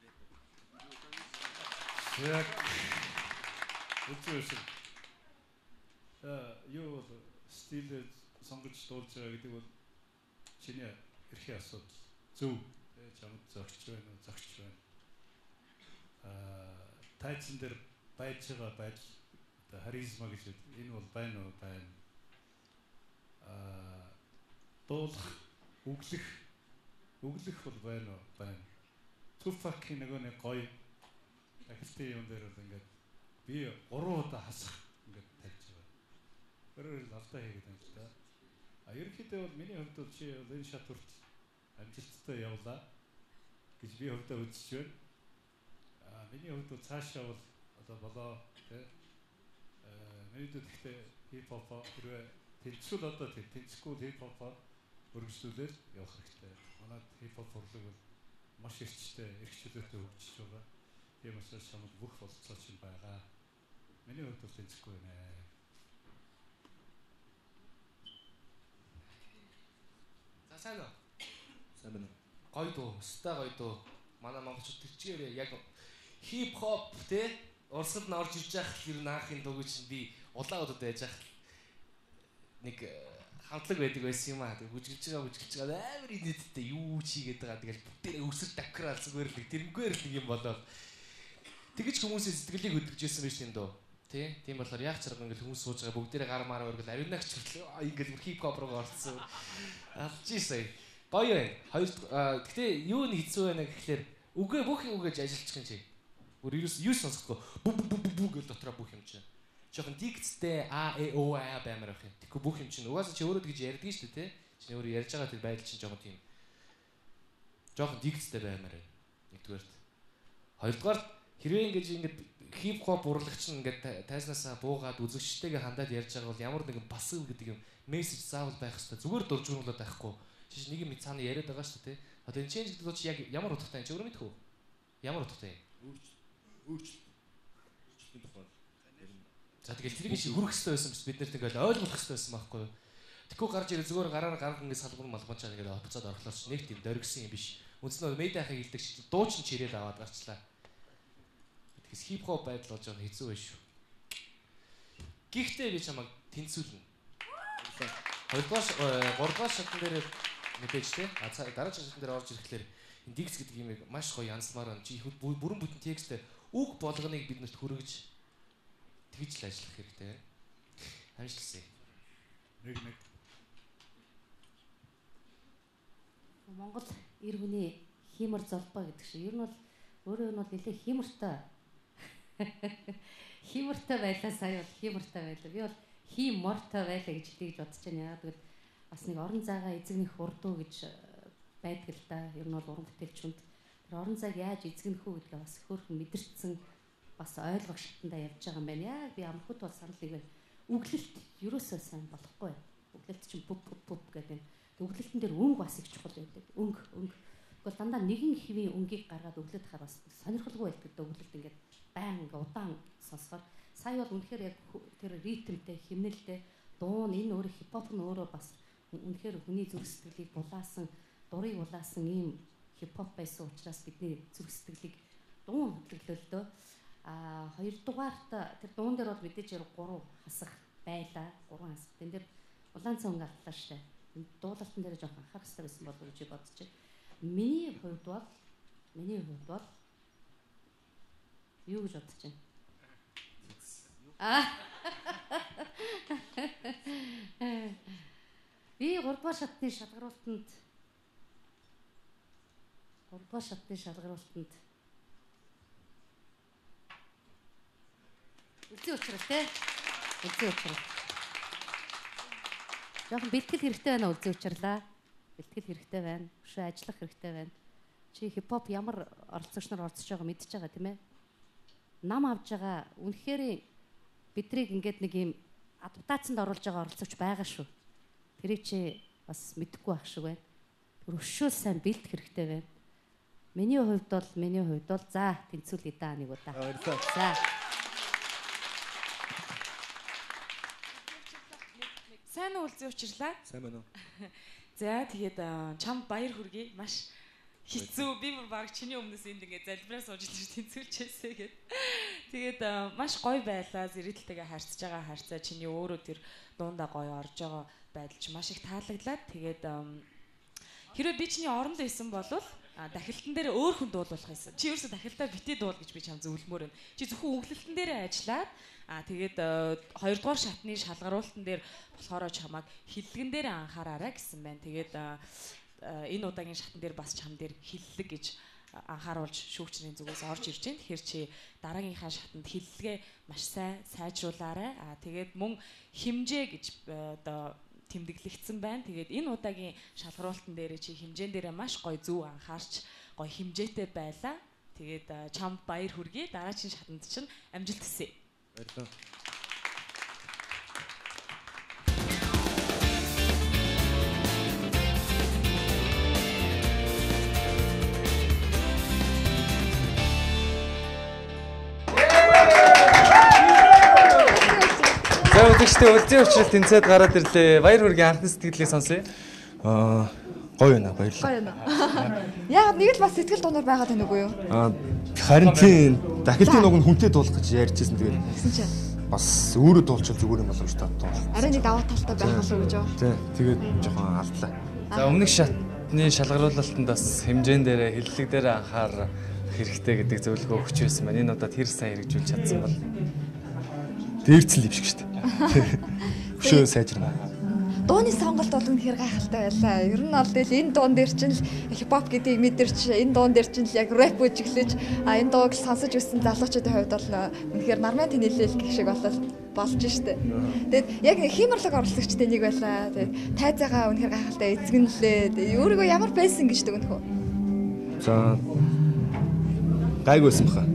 Яг үгүй юу стил сонгож дуулж байгаа гэдэг бол чиний эрхийн асуудал. Зөв чамд зогсч байна уу, зогсч байна. Тайзан дээр байж байгаа байдал одоо харизма гэж энэ бол байна уу, байна. Дуулах, өглөх бол байна уу, байна. Туфакийн нэг гоё ахилтын юм дээр бол ингээд би 3 удаа хасах ингээд тавьж байгаа. Өөрөөр алдаа хийгээд байна л да. Ерөнхийдөө бол миний хувьд бол чи энэ шат хүрт амжилттай явлаа гэж би хувьдаа үзэж байна. Миний хувьд бол цаашаа бол одоо болоо тий. Миний хувьд ихтэй хип-хоп хэрвээ тэнцвэл одоо тэнцэхгүй хип-хоп өргөжлүүлээд явах хэрэгтэй. Манай хип-хоп урлаг бол маш эрчтэй, эрх чөлөөтэй хөгжиж байгаа. Тийм учраас чамд бүх болцоо чинь байгаа. Миний хувьд бол тэнцэхгүй байна. За сайн уу? Сайн байна. Гоё дуу, өстэй гоё дуу. Манай монголчууд тэрчээрээ яг хип-хоп те урсгал нь орж ирж байгаа хэрэг наахын дуу гэж би улаагаад байж байгаа нэг хамтлаг байдаг байсан юм аа. Бүжгэлж байгаа амар инээдтэй юу чийгээд байгаа. Тэгэл бүтээрээ өсөр давкраал зүгээр л тэрнгээр л нэг юм болоод тэгэж хүмүүсийн сэтгэлийг өдөржсэн байж тийм дөө. Тийм болохоор яг чарга ингээл хүмүүс сууж байгаа бүгдээрээ гар маар өргөл ариунагч хөрлөө ингээл хип-хоп руу орсон. Алж ийсэй. Гоё байна. Хоёр гэтээ юу нэг хэцүү байна гэхэлэр үгээ бүх юм үгэж ажиллачих юм чи. Бүр юу сонсохгүй бүү гэл дотроо бүх юм чинь. Жохон дикцтэй о баймаар ах юм. Тэгэхгүй бүх юм чинь угаасаа чи өөрөө тэгж ярьдаг шүү дээ, тэ. Чи өөрөө ярьж байгаа тэр байдал чинь жохон тийм. Жохон дикцтэй баймаар байна. Нэгдүгээрт. Хоёрдугаарт хэрвээ ингээд хип-хоп урлагч нь ингээд тайзнасаа буугаад үзэгчтэйгээ хандаад ярьж байгаа бол ямар нэгэн пассив гэдэг юм мессеж заавал байх хэрэгтэй. Зүгээр дуржуулаад байхгүй. Чи нэг юм цаана яриад байгаа шүү дээ, тэ. Одоо энэ change гэдэг чи яг ямар утгатай юм чи өөрөө мэдэх үү? Ямар утгатай юм? Өөрчлөлтийн тухай. За тэгэл тэрийг чи хүрэх хэрэгтэй байсан биш бид нарт ингээл ойлгох хэрэгтэй байсан байхгүй юу? Тэгэхгүй гарч ирээ зүгээр гараар гарах ингээд салбар малгамчаа ингээд оцоод орхлооч нэг тийм дөргсөн юм биш. Үндснээ медиахыг хилдэг чи дуу чин чирээд аваад гарчлаа. Тэгээс хип-хоп байдал болж байгаа хэцүү байх шүү. Гэхдээ би чамайг тэнцүүлнэ. Хоёрдугаар шатн дээр мэдээж те. Дараагийн шатн дээр орж ирэхлээр энэ дикс гэдэг юм маш гоё янзмаар байна. Чи бүрэн бүтэн тексттэй үг болгоныг биднэрт хүргэж тэгж л ажиллах хэрэгтэй. Амжилтсаа. Нэг Монгол эр хүний хиймэр золбоо гэдэг шиг. Ер нь бол өөрөө нь бол нэлээ хиймэртэй. Хиймэртэй байлаа сая бол хиймэртэй байлаа. Би бол хиймортой байлаа гэж хэлж бодож байна. Яг тэгвэл бас нэг орон зайгаа эзэгнэх урдуу гэж байдаг л да. Ер нь бол уран бүтээлчүнд тэр орон зайг яаж эзэгнэх үү гэдгээ бас хөөрхөн мэдэрсэн бас ойлгох шатндаа явж байгаа юм байна. Яг би амархууд бол санал нэг үглэлт ерөөсөө сайн болохгүй. Үглэлт чинь бүп гэдэг. Өглөлтөн дээр өнгө бас их чухал байдаг. Өнгө. Тэгвэл дандаа нэгэн хэвийн өнгийг гаргаад өглөөд хахаар бас сонирхолгүй байдаг өглөлт ингээд байн удаан сонсохоор сая бол үнэхээр яг тэр ритмтэй, хэмнэлтэй дуу энэ өөрөө хипхоп нь өөрөө бас үнэхээр хүний зүрх сэтгэлийг булаасан, дурыг булаасан ийм хипхоп байсан учраас бидний зүрх сэтгэлийг дуу хөтлөлтөө хоёрдугаарт тэр дуун дээр бол мэдээж 3 хасах байлаа. 3 хасах. Тэн дээр улаан цанг алтлаа штэ. Дуулалтан дээр жоох анхаарах хэрэгтэй байсан болов уу гэж бодож байна. Миний хувьд бол юу гэж бодож байна? Би 3-р шатны шалгаруултанд үлзий уучрал те. Үлзий уучрал. Жохон бэлтгэл хэрэгтэй байна үлзий уучрлаа. Бэлтгэл хэрэгтэй байна. Өшөө ажиллах хэрэгтэй байна. Чи хипхоп ямар оролцогч нар оролцож байгаа мэдчихэж байгаа тийм ээ. Нам авж байгаа үнэхээр Бидрийг ингээд нэг юм адаптацанд оруулж байгаа оролцогч байгаа шүү. Тэрийг чи бас мэдэхгүй байх шиг байна. Өршөөл сайн бэлдэх хэрэгтэй байна. Миний хувьд бол за тэнцүүлээ даа нэг удаа. За. Сайн уу үлзий учирлаа? Сайн байна уу? За тэгээд чамд баяр хүргэе. Маш хэцүү. Би бүр баг чиний өмнөөс энд ингээд залбираа сууж ирж тэнцүүлчихээсэй гэд. Тэгээд маш гоё байлаа. Зэрэгтэлтэйгээ харьцаж байгаа харьцаа чиний өөрөө тэр дундаа гоё орж байгаа байдал чи маш их таалагдлаа. Тэгээд хэрвээ би чиний оронд байсан бол дахилтан дээр өөр хүн дуулуулах байсан. Чи ерөөсө дахилтаа битээ дуул гэж би чам зөвлөмөр байна. Чи зөвхөн өглөлтөн дээрээ ажиллаад тэгээд 2 дугаар шатны шалгаруултан дээр болохоор чамайг хиллэгэн дээр анхаараарай гэсэн байна. Тэгээд энэ удаагийн шатн дээр бас чам дээр хиллэг гэж анхааруулж шүүгчнэрийн зүгээс орж ирж байна. Тэгэхээр чи дараагийнхаа шатанд хиллэгээ маш сайн сайжруулаарай. Тэгээд мөн хэмжээ гэж одоо тэмдэглэгдсэн байна. Тэгээд энэ удаагийн шалгаруултан дээр чи хэмжээн дээрээ маш гоё зөв анхаарч гоё хэмжээтэй байлаа. Тэгээд чамд баяр хүргэе. Дараагийн шатанд чинь амжилт хүсье. Баярлалаа. За үзэгчдээ үлзий учрал тэнцээд гараад ирлээ. Баяр хүргэе анхны сэтгэлээ сонсъё. Гоё байна баярлалаа. Гоё байна. Яг нэг л бас сэтгэл дунаар байгаад байна үгүй юу? Харин тийм дахилтын нуг нь хүнтэй дуулах гэж ярьжсэн тэгээд. Гэсэн чинь бас өөрөө дуулчихвал зүгээр юм болов шүү дээ. Арай нэг даваа талтай байх болов гэж юу? Тий. Тэгээд жоохон алдлаа. За өмнөх шатны шалгаруулалтанд бас хэмжээн дээрээ хиллэг дээрээ анхаар хэрэгтэй гэдэг зөвлөгөө өгч байсан байна. Энэ удаад хэр сайн хэрэгжүүлж чадсан бол дээрцэн л юм шиг шүү дээ. Хөшөө сайжирна. Дууны сонголт бол үнэхээр гайхалтай байлаа. Ер нь бол энэ дуун дээр чинь хипхоп гэдгийг мэдэрч, энэ дуун дээр чинь яг рэп үжиглэж, энэ дууг сонсож өссөн залуучуудын хувьд бол үнэхээр нармын тэнэлэл гэх шиг болж штэ. Тэгээд яг хиймэрлэг оролцогчтой нэг байлаа. Тэгээд тайзаагаа үнэхээр гайхалтай эзэгнэлээ. Өөрийгөө ямар байсан гэж дүгнэх үү? За гайгүйсэн баха.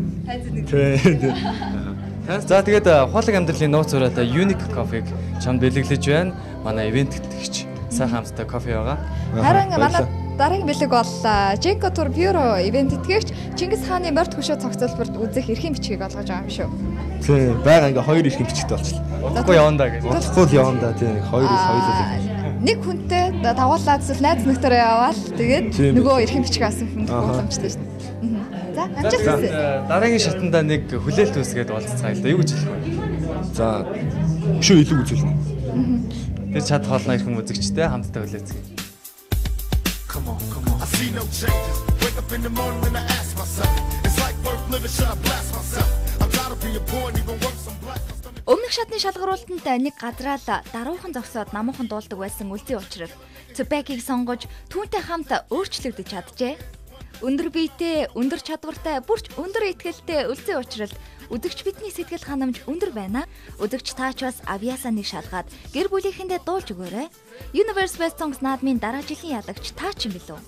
За тэгээд хоолыг амьдралын нууц ураатай Unique Coffee-г чамд бэлэглэж байна. Манай ивент тэтгэгч сайхан хамттай кофе байгаа. Харин манай дараагийн бэлэг бол Jenko Tour Bureau ивент тэтгэгч Чингис хааны морд хөшөө цогцолборт үзэх эрхийн бичгийг олгож байгаа юм шүү. Тийм байгаа ингээ хоёр эрхийн бичгтэй болчихлоо. Удахгүй явандаа гэж. Удахгүй л явандаа тийм хоёр хоёулаа. Нэг хүнтэй даваалаад эсвэл найз нөхдөөрөө яваал тэгээд нөгөө эрхийн бичиг авсан хүн боломжтой шүү. За амжилт хүсье. Дараагийн шатанда нэг хүлээлт үүсгээд уулзцаа л да. Юу гэж хэлэх вэ? За өшөө илүү үзүүлнэ. Тэр чад хоолны ирхэн үзэгчтэй хамтдаа хүлээцгээе. Come on. I see no changes. Wake up in the morning and I ask myself, it's like worth living, should I blast myself? I'm tired of being poor and even worse, I'm black. Өмнөх шатны шалгаруултанд нэг газраал даруухан зогсоод намуухан дуулдаг байсан үлзий учрал Цүбэкийг сонгож түүнтэй хамт өөрчлөгдөж чаджээ. Өндөр биетэй, өндөр чадвартай, бүрч өндөр итгэлтэй үлзий учрал үзэгч бидний сэтгэл ханамж өндөр байна. Үзэгч таач бас авьяасаа нэг шалгаад гэр бүлийнхэндээ дуулж өгөөрэй. Universe Best Songs наадмын дараа жилийн ялагч таач юм билүү?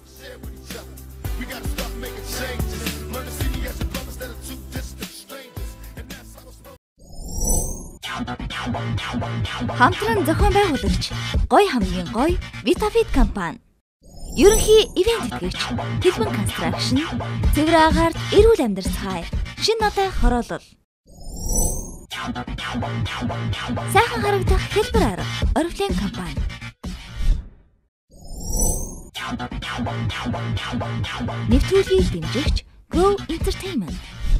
Хамтран зохион байгуулагч Гоё хамгийн гоё Vitafit компани. Ерөнхий ивент тэтгэгч Тэлбэн Construction, Цэвэр агаарт эрүүл амьдарцгаая. Шинэ нотой хороолол. Сайхан харагдах хэлбэр арга Oriflame компани. Нэвтрүүлгийг дэмжигч Grow Entertainment.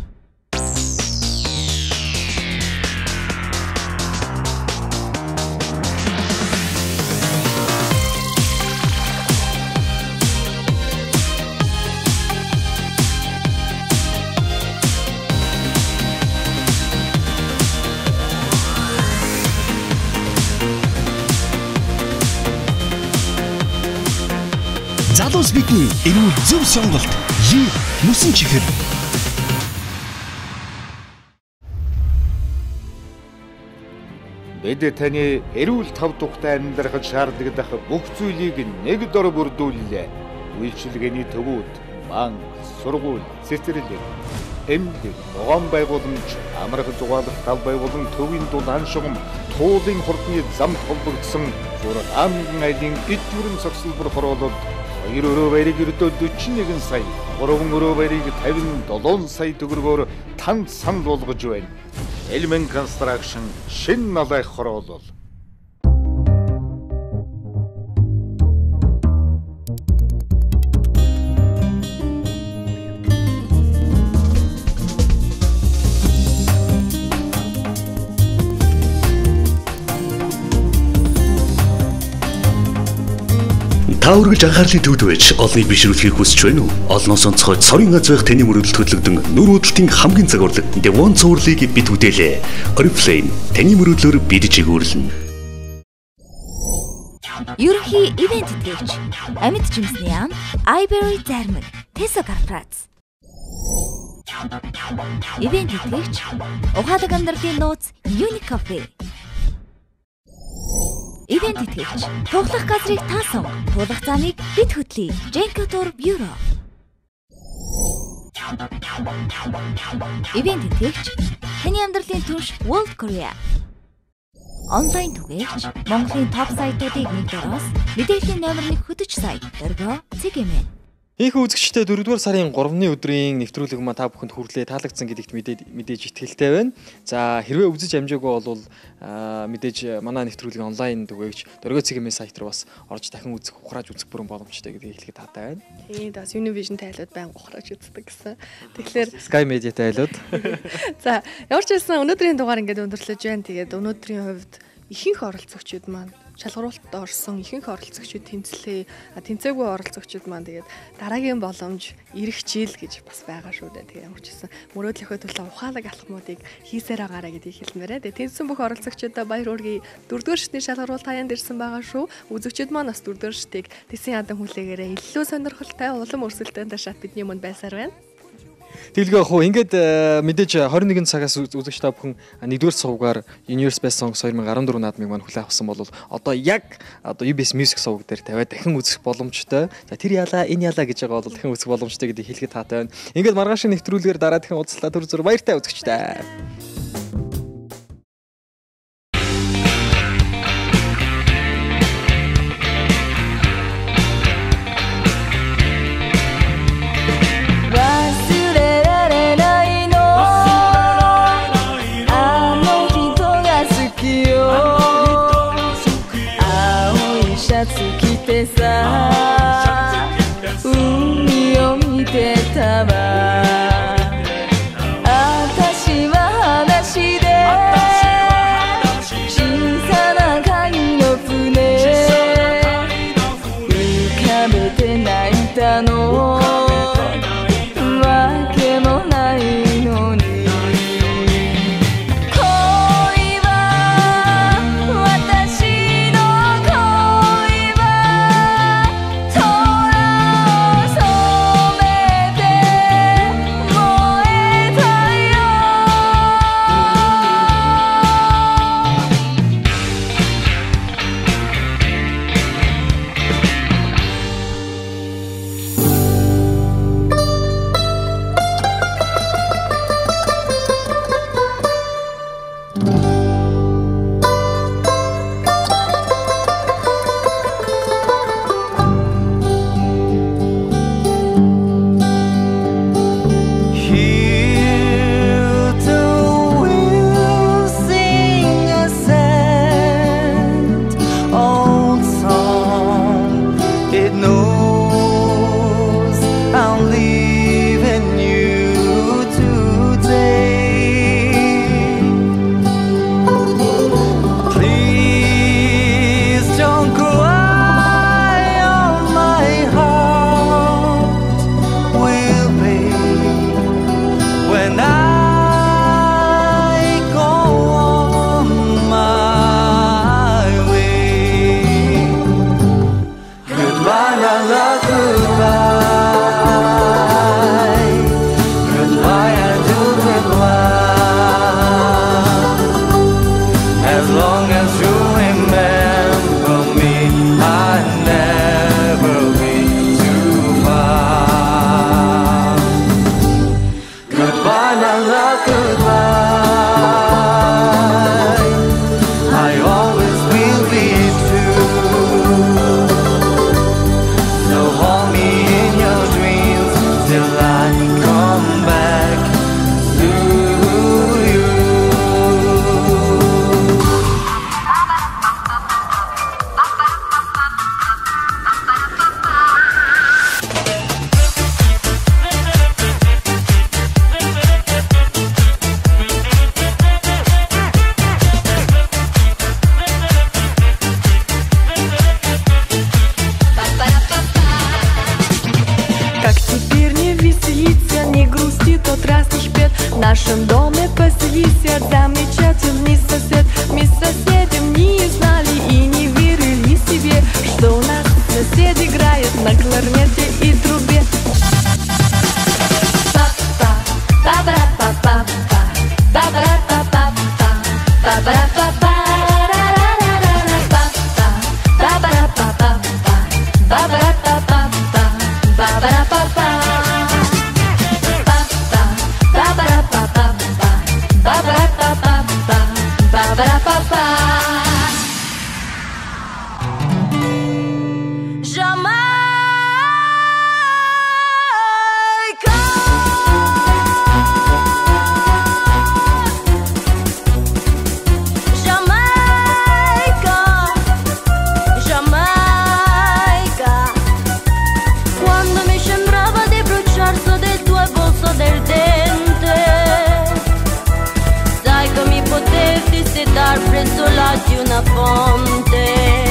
Залуус бидний эрүүл зөв сонголт мөсөн чихэр. Бид таны эрүүл тав тухтай амьдрахад шаардлагатай бүх зүйлийг нэг дор бүрдүүлээ. Үйлчилгээний төвүүд банк, сургууль, цэцэрлэг, эмнэлэг, ногоон байгууламж, амрах зугаалах талбай болон төвийн дул хан шугам, туулын хурдны замд холбогдсон зураг аймгийн айлын эд бүрэн цогцлбор хороолол 2 өрөө баярыг ердөө 41 сая, 3 өрөө баярыг 57 сая төгрөгөөр танд санал болгож байна. Element Construction шинэ налайх хороолол. Та үргэлж анхаарлын төвд байж олныг бишрүүлэхийг хүсэж байна уу? Олноос онцгой цорын аз байх таны мөрөлд хөтлөгдөн нүр үүдэлтийн хамгийн цаг урлаг The One цувралыг бид хөтөлөө. Oriflame таны мөрөдлөөр бид чигүүрлэнэ. Ерөнхий ивент тэтгэгч Амьд жимсний ам Iberry Зармаг Tesco Corporates. Ивент тэтгэгч Ухаалаг амьдралын нууц Unique Coffee. Ивент тэтгэгч туглах газрыг таасан туулах замыг бид хөтлөе. Genco Tour Bureau. Ивент тэтгэгч таны амьдралын түнш World Korea. Онлайн түгээгч Монголын топ сайтуудыг нэг дороос мэдээллийн номер 1 хөтөч сайт дөрвөө цэгээмэ. Ийхүү үзэгчтэй 4-р сарын 3-ны өдрийн нэвтрүүлэг маань та бүхэнд хүрлээ таалагдсан гэдэгт мэдээж итгэлтэй байна. За хэрвээ үзэж амжаагүй бол мэдээж манай нэвтрүүлгийн онлайн түгээгч дөрвөө цэгээмэ сайт руу бас орж дахин үзэх ухрааж үзэх бүрэн боломжтой гэдгийг хэлэхэд таатай байна. Тийм бас Univision тайлбарт байнга ухрааж үздэг гэсэн. Тэгэхээр Sky Media тайлбар. За ямар ч байсан өнөөдрийн дугаар ингээд өндөрлөж байна. Тэгээд өнөөдрийн хувьд ихэнх оролцогчид маань шалгаруулалт орсон ихэнх оролцогчид тэнцлээ. Тэнцээгүй оролцогчид маань тэгээд дараагийн боломж ирэх жил гэж бас байгаа шүү дээ. Тэгээд ямар ч гэсэн мөрөөдлөхөө төлөө ухаалаг алхмуудыг хийсээр байгаараа гэдгийг хэлмээрээ. Тэгээд тэнцсэн бүх оролцогчдод баяр хүргэе. 4-р шатны шалгаруулалт хаяанд ирсэн байгаа шүү. Үзэгчид маань бас 4-р шатыг тэсийн ядан хүлээгээрээ илүү сонирхолтой улам өрсөлдөөнтэй шат бидний өмнө байсаар байна. Тэгэлгүй яг хөө ингээд мэдээж 21 цагаас үзэгч та бүхэн 1-р сувгаар Universe Best Songs 2014 наадмыг маань хүлээн авсан бол одоо яг UBS Music сувг дээр тавиад дахин үзэх боломжтой. За тэр яалаа энэ яалаа гэж байгаа бол дахин үзэх боломжтой гэдгийг хэлэхэд таатай байна. Ингээд маргаашийн нэвтрүүлгээр дараа дахин уулзлаа. Түр зүр баяртай үзэгчтэй. Umi o mite ta wa, atashi wa доме поселись, замечательный сосед. Мы с соседем не знали и не верили себе, что у нас сосед играет на кларнете и трубе. Di una fonte,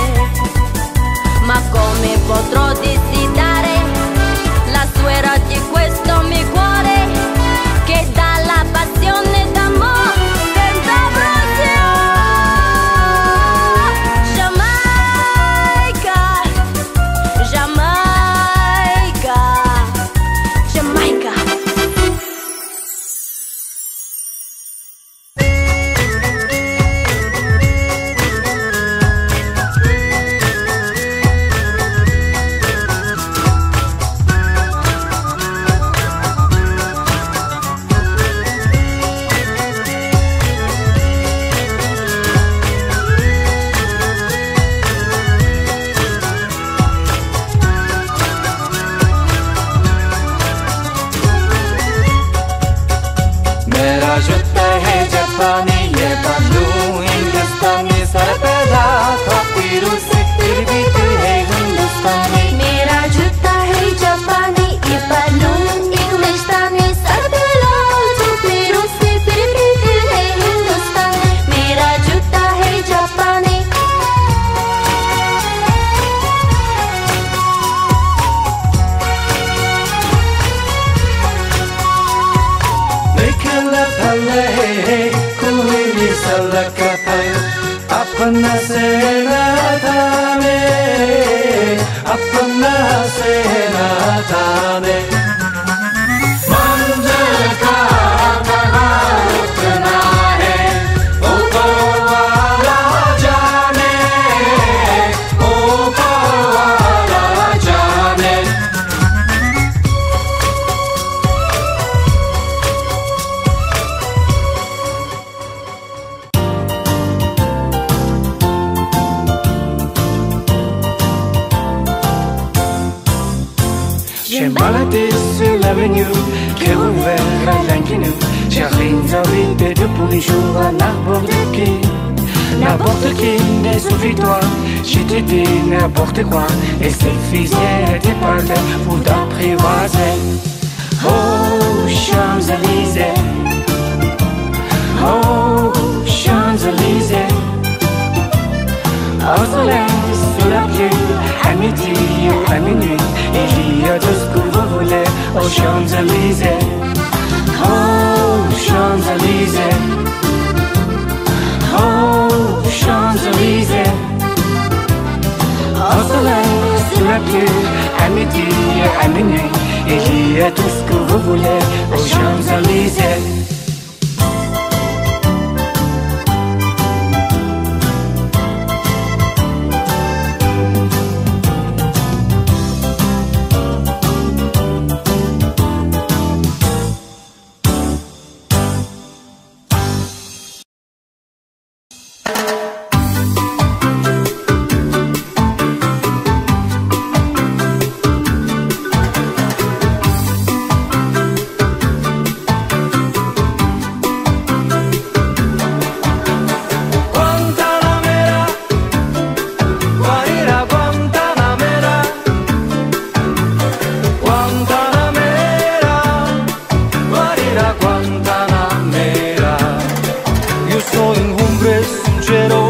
ma come potrò dissidare la suora di questo mio cuore che dalla passione d'amore senza brusio. Giamaica, Giamaica, Giamaica. अपना सेना थाने, अपना सेना थाने मंजिल का कहाँ रुकना है ऊपर वाला जाने, ऊपर वाला जाने। J'ai baladé sur l'avenue, cœur ouvert à l'inconnu. J'ai rien envie de pour un jour à n'importe qui, ne suffit-toi. Je te dis n'importe quoi, et c'est suffisait de parler pour t'apprivoiser. Oh, Champs-Élysées, oh, Champs-Élysées. Au soleil, sous la pluie, à midi ou à minuit, il y a tout ce que vous voulez aux Champs-Élysées. Oh, Champs-Élysées, oh, Champs-Élysées. Au soleil, sous la pluie, à midi ou à minuit, il y a tout ce que vous voulez aux Champs-Élysées. Guantanamera. Io sono in un sincero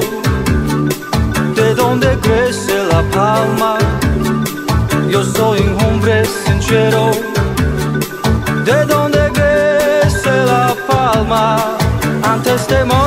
testimony.